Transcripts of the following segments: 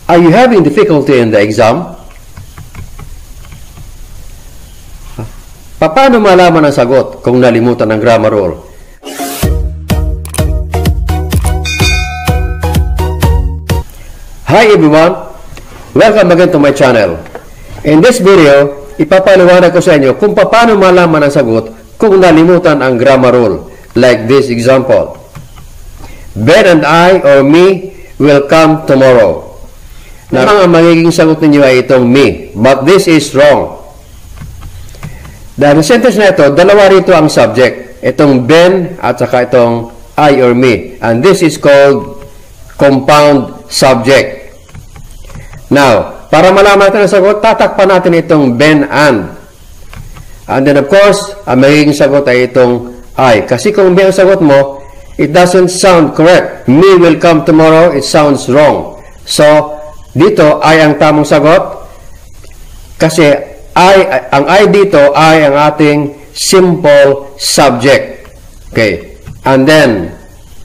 Are you having difficulty in the exam? Paano malaman ang sagot kung nalimutan ang grammar rule? Hi everyone! Welcome again to my channel. In this video, ipapaliwanag ko sa inyo kung paano malaman ang sagot kung nalimutan ang grammar rule. Like this example. Ben and I or me will come tomorrow. Ang magiging sagot ninyo ay itong me. But this is wrong. Dahil sa sentence na ito, dalawa rito ang subject. Itong Ben at saka itong I or me. And this is called compound subject. Now, para malaman natin ang sagot, tatakpan natin itong Ben and. And then of course, ang magiging sagot ay itong I. Kasi kung Ben ang sagot mo, it doesn't sound correct. Me will come tomorrow, it sounds wrong. So, dito, I ang tamang sagot. Kasi, ang I dito ay ang ating simple subject. Okay. And then,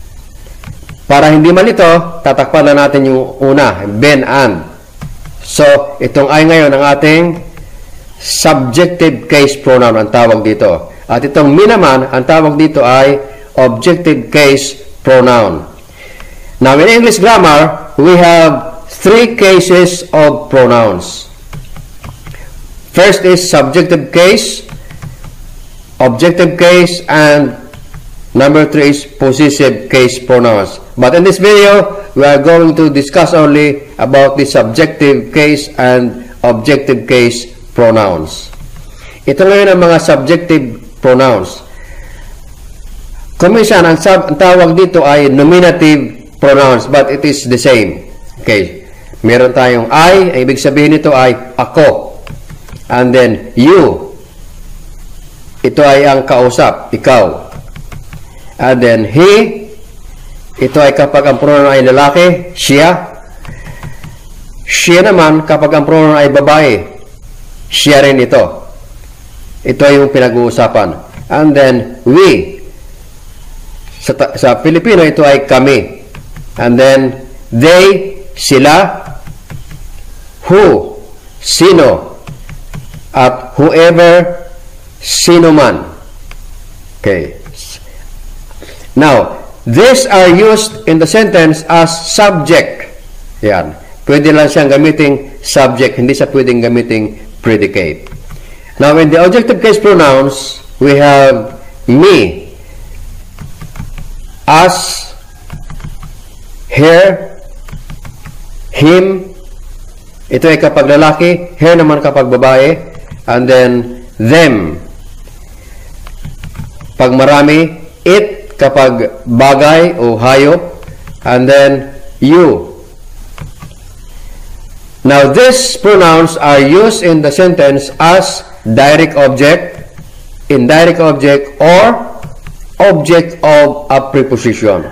para hindi malito, tatakpan na natin yung una, Ben and. So, itong I ngayon ang ating subjective case pronoun ang tawag dito. At itong me naman, ang tawag dito ay objective case pronoun. Now, in English grammar, we have three cases of pronouns. First is subjective case, objective case, and number three is possessive case pronouns. But in this video, we are going to discuss only about the subjective case and objective case pronouns. Ito ngayon ang mga subjective pronouns. Kuminsan, ang tawag dito ay nominative pronouns, but it is the same. Okay. Meron tayong I, ang ibig sabihin nito ay ako. And then, you. Ito ay ang kausap, ikaw. And then, he. Ito ay kapag ang pronoun ay lalaki, siya. Siya naman kapag ang pronoun ay babae, siya rin ito. Ito ay yung pinag-uusapan. And then, we. Sa Pilipino, ito ay kami. And then, they, sila. Who, sino. At whoever, sino man. Okay. Now, these are used in the sentence as subject. Yan. Pwede lang siyang gamiting subject, hindi siya pwedeng gamiting predicate. Now, in the objective case pronouns, we have me, us, her, him. Ito ay kapag lalaki, her naman kapag babae. And then, them. Pag marami, it kapag bagay o hayop. And then, you. Now, these pronouns are used in the sentence as direct object, indirect object, or object of a preposition.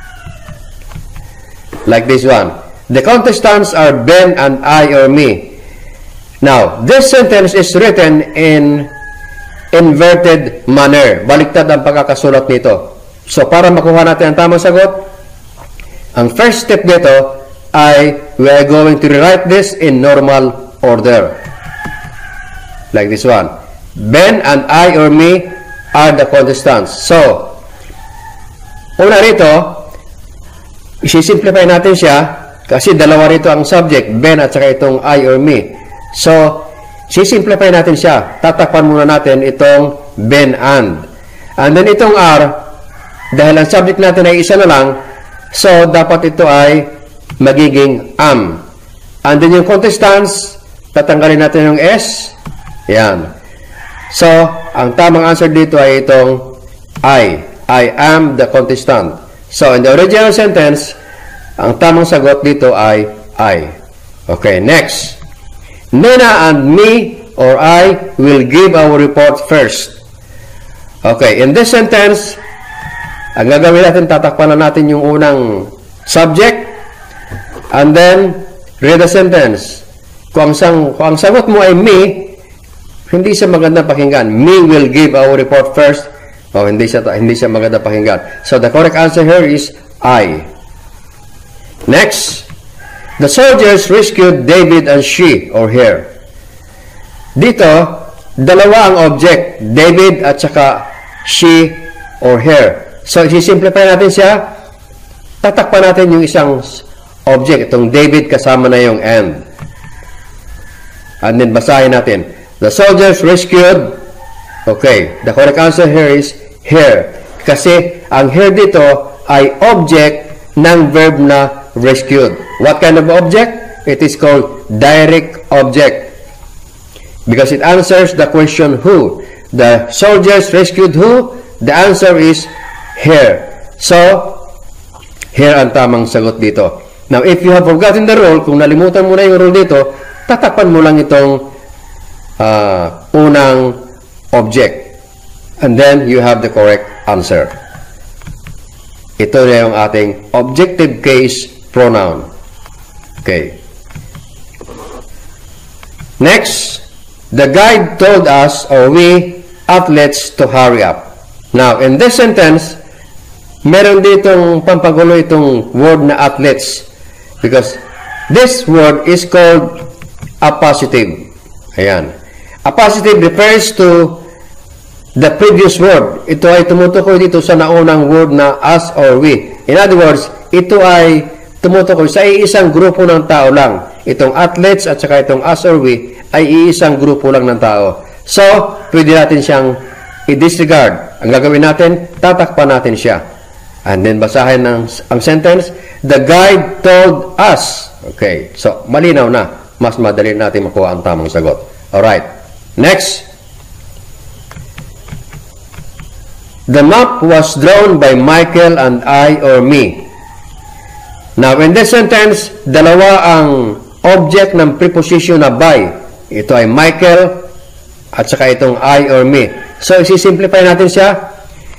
Like this one. The contestants are Ben and I or me. Now, this sentence is written in inverted manner. Baliktad ang pagkakasulat nito. So, para makuha natin ang tamang sagot, ang first step dito ay we are going to rewrite this in normal order. Like this one. Ben and I or me are the contestants. So, una rito, isi-simplify natin siya kasi dalawa rito ang subject, Ben at saka itong I or me. So, isi-simplify natin siya. Tatakpan muna natin itong Ben and. And then itong R, dahil ang subject natin ay isa na lang, so dapat ito ay magiging am. And then yung contestants, tatanggalin natin yung S. Yan. So, ang tamang answer dito ay itong I. I am the contestant. So, in the original sentence, ang tamang sagot dito ay I. Okay, next. Nena and me or I will give our report first. Okay, in this sentence, ang gagawin natin, tatakpan na natin yung unang subject and then read the sentence. Kung ang sagot mo ay me, hindi siya maganda pakinggan. Me will give our report first. Oh, hindi siya maganda pakinggan. So the correct answer here is I. Next, The soldiers rescued David and she or her. Dito, dalawa ang object, David at saka she or her. So, i-simplify natin siya. Tatakpan natin yung isang object, itong David kasama na yung and. And then, basahin natin. The soldiers rescued, okay, the correct answer here is her. Kasi, ang her dito ay object ng verb na rescued. What kind of object? It is called direct object. Because it answers the question who. The soldiers rescued who? The answer is her. So, here ang tamang sagot dito. Now, if you have forgotten the rule, kung nalimutan mo na yung rule dito, tatakpan mo lang itong unang object. And then, you have the correct answer. Ito na yung ating objective case pronoun. Okay. Next, the guide told us, or we, athletes, to hurry up. Now, in this sentence, meron ditong pampagulo itong word na athletes. Because this word is called a positive. Ayan. A positive refers to the previous word. Ito ay tumutukoy dito sa naunang word na us or we. In other words, ito ay tumutukoy sa iisang grupo ng tao lang. Itong athletes at saka itong us or we ay iisang grupo lang ng tao. So, pwede natin siyang i-disregard. Ang gagawin natin, tatakpan natin siya. And then, basahin ang sentence. The guide told us. Okay. So, malinaw na. Mas madali natin makuha ang tamang sagot. Alright. Next. The map was drawn by Michael and I or me. Now, in this sentence, dalawa ang object ng preposition na by. Ito ay Michael at saka itong I or me. So, isi-simplify natin siya.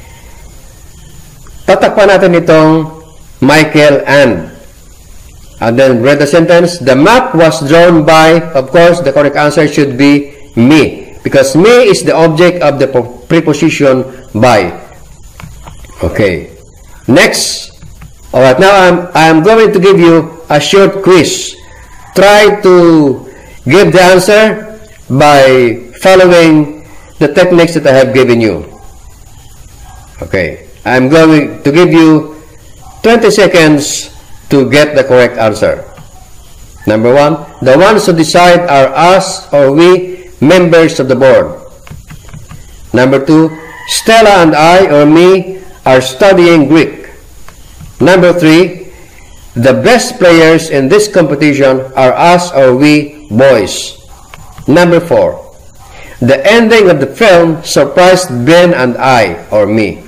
Tatakpan natin itong Michael and. And then, read the sentence. The map was drawn by, of course, the correct answer should be me. Because me is the object of the preposition by. Okay. Next. Alright, now I'm going to give you a short quiz. Try to give the answer by following the techniques that I have given you. Okay. I'm going to give you 20 seconds to get the correct answer. Number 1, the ones who decide are us or we, members of the board. Number 2, Stella and I or me are studying Greek. Number 3, the best players in this competition are us or we, boys. Number 4, the ending of the film surprised Ben and I or me.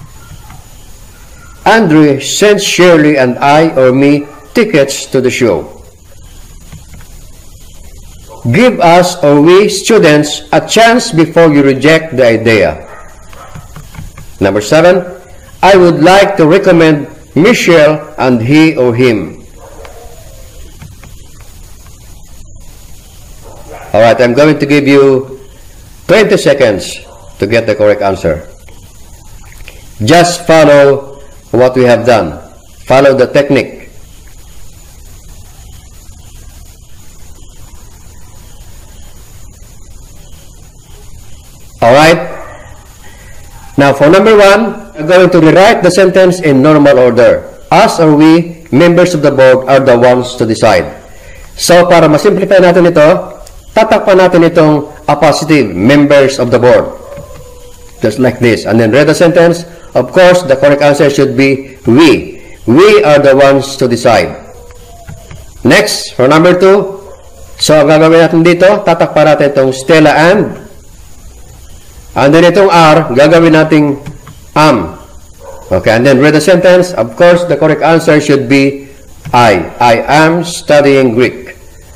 Andrew sent Shirley and I or me tickets to the show. Give us or we students a chance before you reject the idea. Number 7, I would like to recommend Michelle and he or him. Alright, I'm going to give you 20 seconds to get the correct answer. Just follow what we have done. Follow the technique. Alright. Now for number 1, we're going to rewrite the sentence in normal order. Us or we, members of the board, are the ones to decide. So para masimplify natin ito, tatakpan natin itong a positive, members of the board. Just like this. And then read the sentence. Of course, the correct answer should be we. We are the ones to decide. Next, for number 2. So, ang gagawin natin dito, tatakpan natin itong Stella and then itong R, gagawin nating am. Okay, and then read the sentence. Of course, the correct answer should be I. I am studying Greek.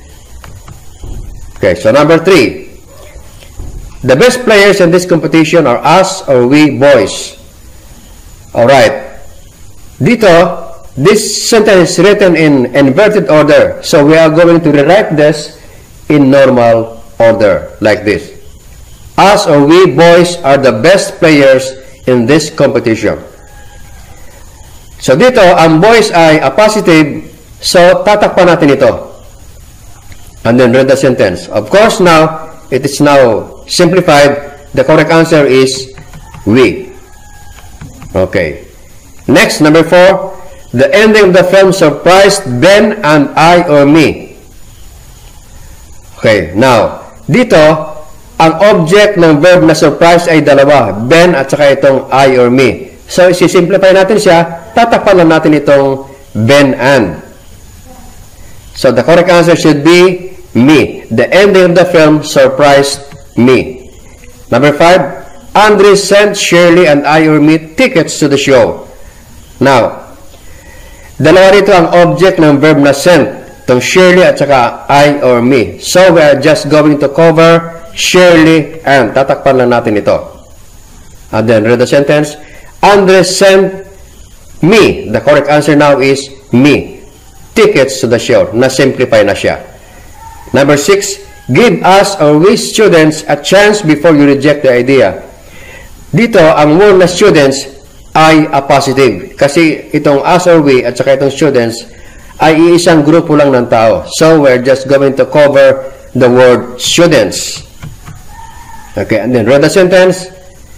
Okay, so number 3. The best players in this competition are us or we, boys. Alright. Dito, this sentence is written in inverted order. So we are going to rewrite this in normal order, like this. Us or we, boys, are the best players in this competition. So dito, ang boys ay a positive, So, tatakpan natin ito. And then read the sentence. Of course, now, it is now simplified. The correct answer is we. Okay. Next, number 4. The ending of the film surprised Ben and I or me. Okay. Now, dito, ang object ng verb na surprise ay dalawa. Ben at saka itong I or me. So, isi-simplify natin siya. Tatakpan lang natin itong Ben and. So, the correct answer should be me. The ending of the film surprised me. Number 5, Andre sent Shirley and I or me tickets to the show. Now, dalawa rito ang object ng verb na sent. Itong Shirley at saka I or me. So, we are just going to cover Shirley and. Tatakpan lang natin ito. And then, read the sentence. Andre sent me. The correct answer now is me. Tickets to the show. Na-simplify na siya. Number 6, give us or we students a chance before you reject the idea. Dito, ang word na students ay a positive. Kasi itong us or we at saka itong students ay iisang grupo lang ng tao. So, we're just going to cover the word students. Okay, and then read the sentence.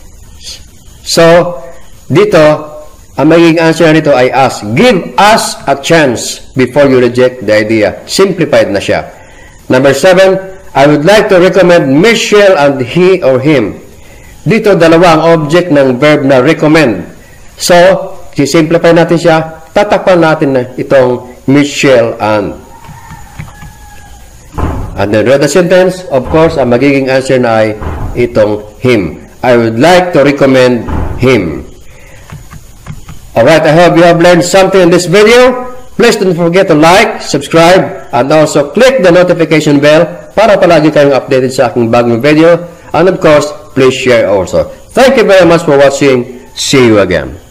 So, dito, ang magiging answer nito ay us. Give us a chance before you reject the idea. Simplified na siya. Number 7, I would like to recommend Michelle and he or him. Dito, dalawa ang object ng verb na recommend. So, simplify natin siya. Tatakpan natin na itong Michelle and. And then read the sentence. Of course, ang magiging answer na ay itong him. I would like to recommend him. Alright, I hope you have learned something in this video. Please don't forget to like, subscribe, and also click the notification bell para palagi kayong updated sa aking bagong video. And of course, please share also. Thank you very much for watching. See you again.